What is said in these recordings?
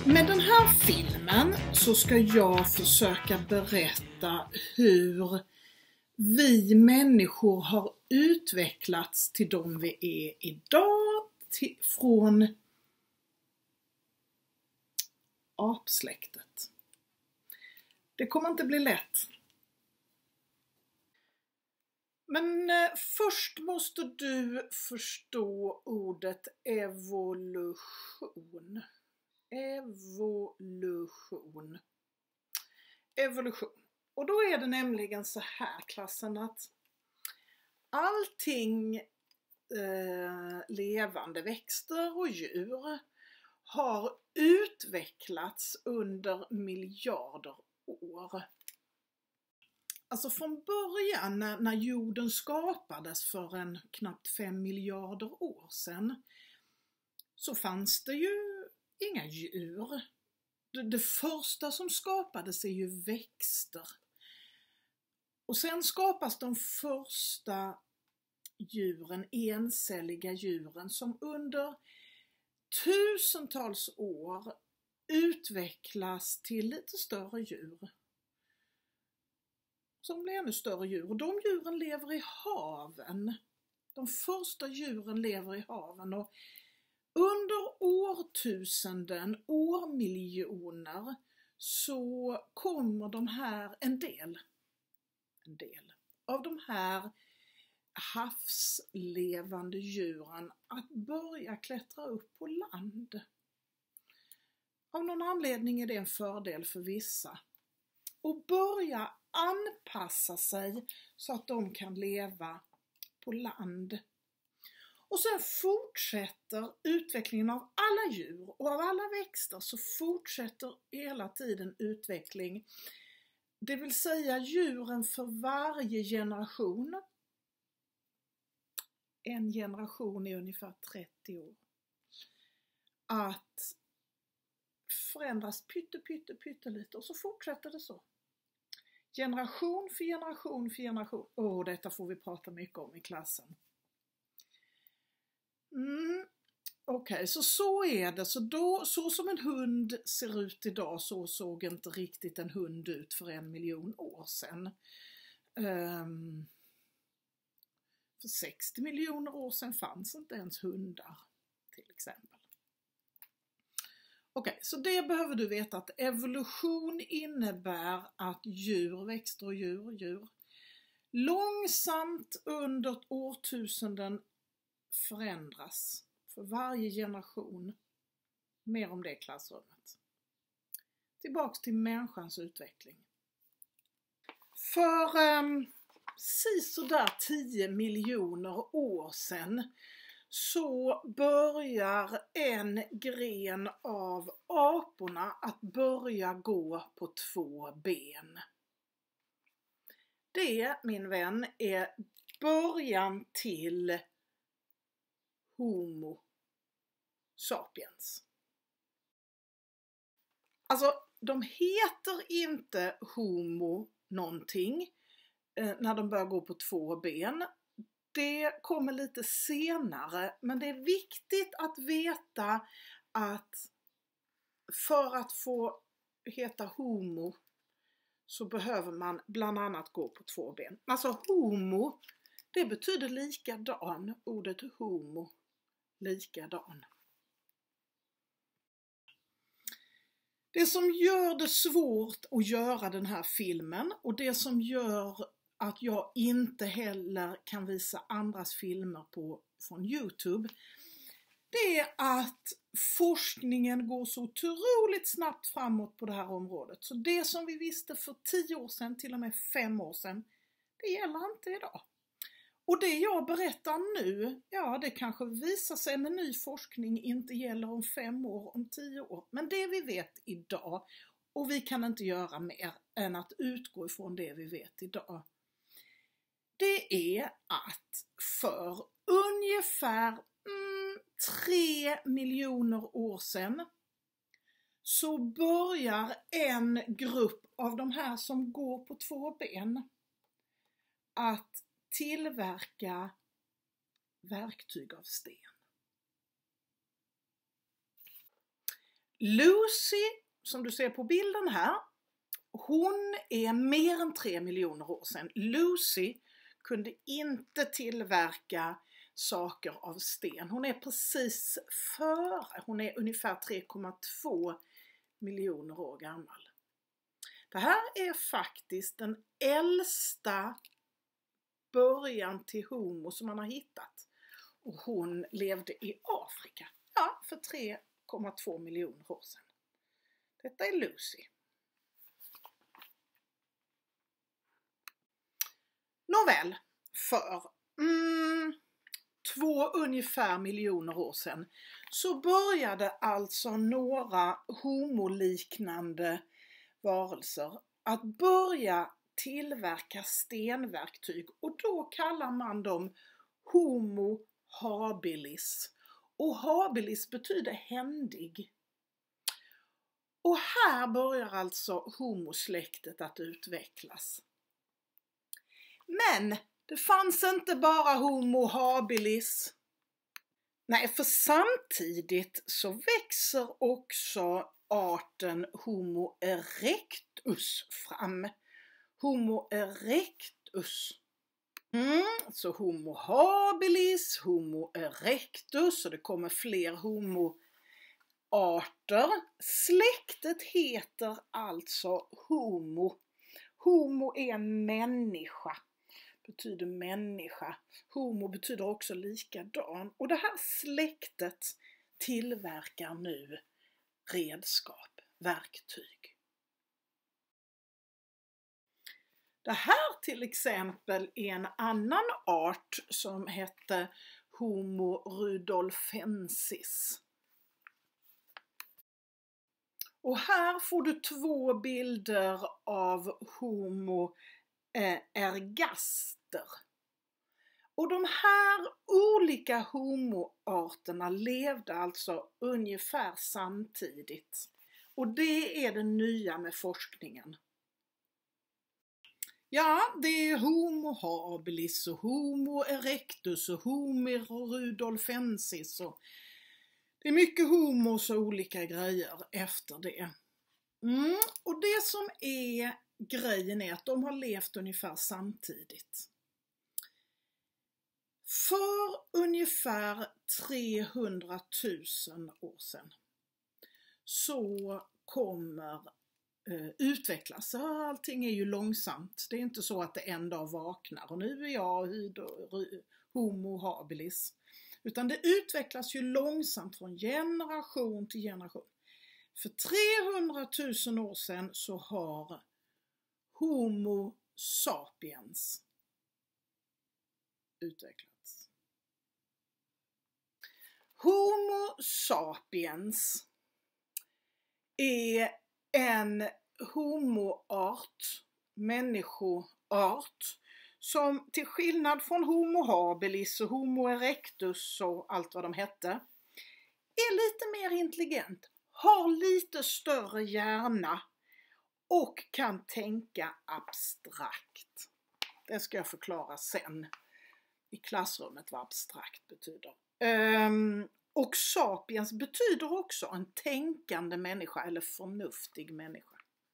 Med den här filmen så ska jag försöka berätta hur vi människor har utvecklats till de vi är idag, från apsläktet. Det kommer inte bli lätt. Men först måste du förstå ordet evolution. Evolution. Och då är det nämligen så här, klassen, att allting levande, växter och djur, har utvecklats under miljarder år. Alltså från början när jorden skapades för knappt 5 miljarder år sedan, så fanns det ju inga djur. Det första som skapades är ju växter. Och sen skapas de första djuren, encelliga djuren, som under tusentals år utvecklas till lite större djur. Som blir ännu större djur. Och de djuren lever i haven. De första djuren lever i haven. Och under årtusenden, årmiljoner, så kommer en del av de här havslevande djuren att börja klättra upp på land. Av någon anledning är det en fördel för vissa. Och börja anpassa sig så att de kan leva på land. Och sen fortsätter utvecklingen av alla djur och av alla växter, så fortsätter hela tiden utveckling. Det vill säga djuren för varje generation. En generation är ungefär 30 år. Att förändras pyttelite och så fortsätter det så. Generation för generation för generation. Detta får vi prata mycket om i klassen. Okej, så är det. Så som en hund ser ut idag, så såg inte riktigt en hund ut för 1 miljon år sedan. För 60 miljoner år sedan fanns inte ens hundar, till exempel. Okej, så det behöver du veta, att evolution innebär att djur, växter och djur långsamt under årtusenden förändras för varje generation. Mer om det i klassrummet. Tillbaks till människans utveckling. För sådär 10 miljoner år sedan så börjar en gren av aporna att börja gå på 2 ben. Det, min vän, är början till Homo sapiens. Alltså, de heter inte Homo någonting när de börjar gå på 2 ben. Det kommer lite senare, men det är viktigt att veta att för att få heta Homo så behöver man bland annat gå på 2 ben. Alltså Homo, det betyder likadan, ordet Homo, likadan. Det som gör det svårt att göra den här filmen, och det som gör att jag inte heller kan visa andras filmer från YouTube, det är att forskningen går så otroligt snabbt framåt på det här området. Så det som vi visste för 10 år sedan, till och med 5 år sedan, det gäller inte idag. Och det jag berättar nu, ja, det kanske visar sig med ny forskning inte gäller om 5 år, om 10 år. Men det vi vet idag, och vi kan inte göra mer än att utgå ifrån det vi vet idag, det är att för ungefär 3 miljoner år sedan så börjar en grupp av de här som går på 2 ben att tillverka verktyg av sten. Lucy, som du ser på bilden här, hon är mer än 3 miljoner år sedan. Lucy kunde inte tillverka saker av sten. Hon är precis före, hon är ungefär 3,2 miljoner år gammal. Det här är faktiskt den äldsta början till Homo som man har hittat. Och hon levde i Afrika, ja, för 3,2 miljoner år sedan. Detta är Lucy. Nåväl, för ungefär 2 miljoner år sedan så började alltså några homoliknande varelser att börja tillverka stenverktyg, och då kallar man dem Homo habilis. Och habilis betyder händig. Och här börjar alltså homosläktet att utvecklas. Men det fanns inte bara Homo habilis. Nej, för samtidigt så växer också arten Homo erectus fram. Homo erectus. Så Homo habilis, Homo erectus, och det kommer fler homo-arter. Släktet heter alltså Homo. Homo är människa. Betyder människa. Homo betyder också likadan. Och det här släktet tillverkar nu redskap, verktyg. Det här till exempel är en annan art som hette Homo rudolfensis. Och här får du 2 bilder av Homo ergaster. Och de här olika homoarterna levde alltså ungefär samtidigt. Och det är det nya med forskningen. Ja, det är Homo habilis och Homo erectus och Homo rudolfensis. Och det är mycket homos och olika grejer efter det. Och det som är grejen är att de har levt ungefär samtidigt. För ungefär 300 000 år sedan så kommer utvecklas. Allting är ju långsamt. Det är inte så att det en dag vaknar och nu är jag Homo habilis. Utan det utvecklas ju långsamt från generation till generation. För 300 000 år sedan så har Homo sapiens utvecklats. Homo sapiens är en homoart, människoart, som till skillnad från Homo habilis och Homo erectus och allt vad de hette, är lite mer intelligent, har lite större hjärna och kan tänka abstrakt. Det ska jag förklara sen i klassrummet vad abstrakt betyder. Och sapiens betyder också en tänkande människa eller förnuftig människa.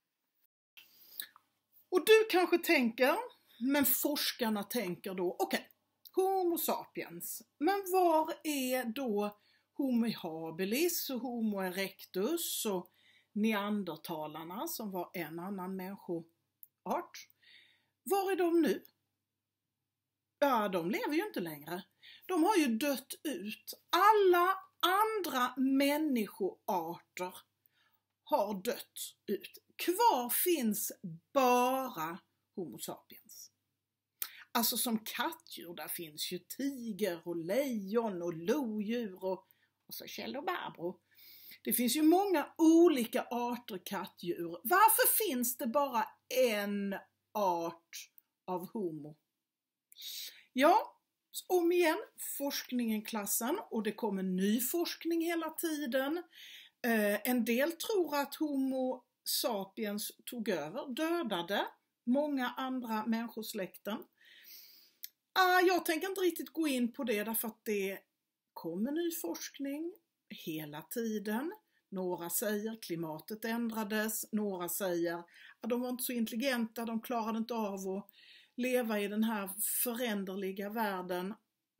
Och du kanske tänker, men forskarna tänker då, okej, Homo sapiens, men var är då Homo habilis och Homo erectus och neandertalarna som var en annan människoart? Var är de nu? Ja, de lever ju inte längre. De har ju dött ut. Alla andra människoarter har dött ut. Kvar finns bara Homo sapiens. Alltså som kattdjur, där finns ju tiger och lejon och lodjur och så Kjell och Barbro. Det finns ju många olika arter kattdjur. Varför finns det bara en art av Homo? Ja, om igen, forskningen klassen, och det kommer ny forskning hela tiden. En del tror att Homo sapiens tog över, dödade många andra människosläkten. Jag tänker inte riktigt gå in på det därför att det kommer ny forskning hela tiden. Några säger klimatet ändrades, några säger att de var inte så intelligenta, de klarade inte av att leva i den här föränderliga världen.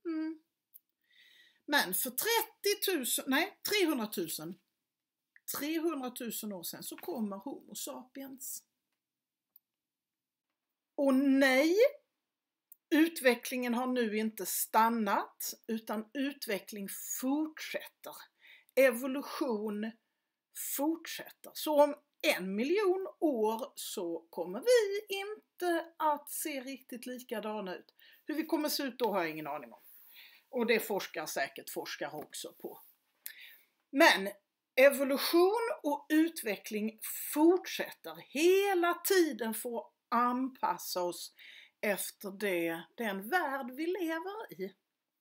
Men för 300 000 år sedan så kommer Homo sapiens. Och nej, utvecklingen har nu inte stannat, utan utveckling fortsätter. Evolution fortsätter. Så om 1 miljon år så kommer vi inte att se riktigt likadana ut. Hur vi kommer se ut då har jag ingen aning om. Och det forskar säkert forskare också på. Men evolution och utveckling fortsätter hela tiden för att anpassa oss efter den värld vi lever i.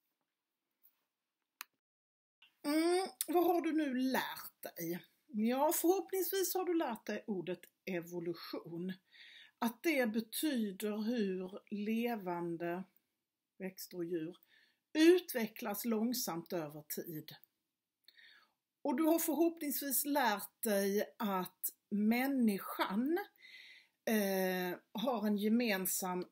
Vad har du nu lärt dig? Ja, förhoppningsvis har du lärt dig ordet evolution. Att det betyder hur levande växter och djur utvecklas långsamt över tid. Och du har förhoppningsvis lärt dig att människan har en gemensam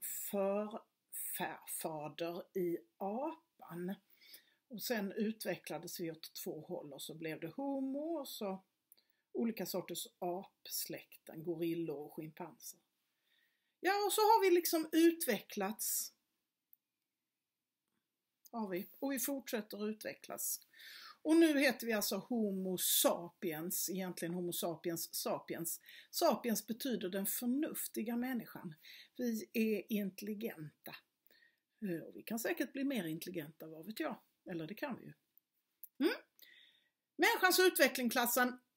förfader i apan. Och sen utvecklades vi åt 2 håll och så blev det homo och så olika sorters apsläkten, gorillor och schimpanser. Ja, och så har vi liksom utvecklats. Och vi fortsätter utvecklas. Och nu heter vi alltså Homo sapiens, egentligen Homo sapiens sapiens. Sapiens betyder den förnuftiga människan. Vi är intelligenta. Och vi kan säkert bli mer intelligenta, vad vet jag. Eller det kan vi ju. Människans utveckling, klassen.